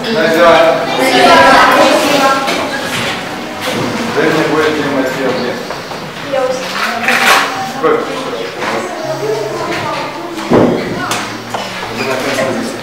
Bună ziua! Dă-mi nevoie de material de... Eu. Bă! Bună expoziție!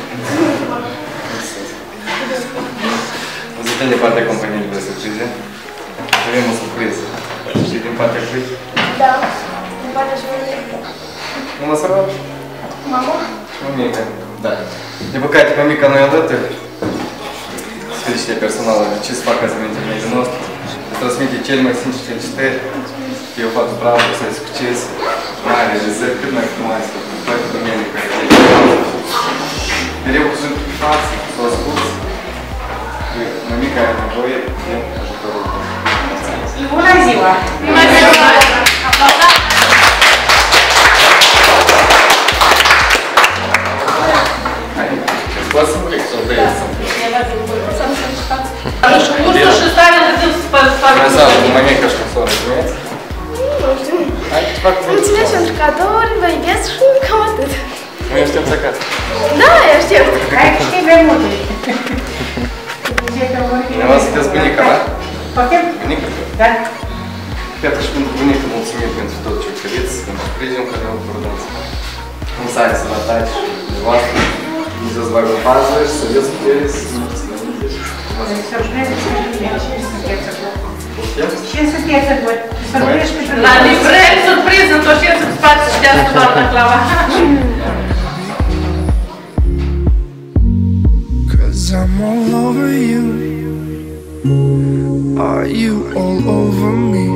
O să fim de partea companiei de surprize. Avem o surpriză. Știi din partea cui? Da, din partea școlii. Nu mă sără? Mama? Mămica, da. De păcate, mămica nu e alături. Felicite personalul de ce să facă azi în intermediul nostru. Îți transmite cel mai sincer felicitări. Eu fac bravo, să-i succes. Mai realizări cât mai frumoase. Cu toate domeniile care te mereu cu sunt față, să o asculți. Mămica are nevoie de ajutorul tău. Bună ziua! Bună ziua! Aplaudați! Poți să vrei să o vrei să Gustul și starea de timp să fac. cu mămica și cu sora, știți? Nu știu. Hai, ce fac cu Mulțumesc pentru cadouri, vă iubesc și cam atât. Noi aștepți acasă. Da, eu știu. Hai că știi mai multe. Dumneavoastră sunteți bunica, da? Poate? Bunica? Da. Iată și pentru bunică mulțumim pentru tot ce credeți, pentru sprijinul care ne-au acordat. Nu să ai sănătate și dumneavoastră. Dumnezeu să bagă în pază și să vedeți cu ele, să nu ți le mângeți. Ce sunteți acolo? Să vorbești pentru La livrel, surpriză, tot ce să-ți faci să știa să doamna Clava. Cause I'm all over you. Are you all over me?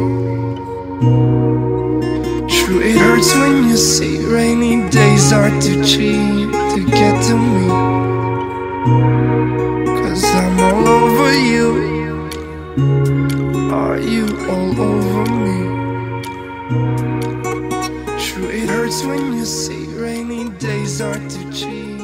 True, it hurts when you say rainy days are too cheap to get to me. Cause I'm all over you. Are you all over me? True, it hurts when you say rainy days are too cheap.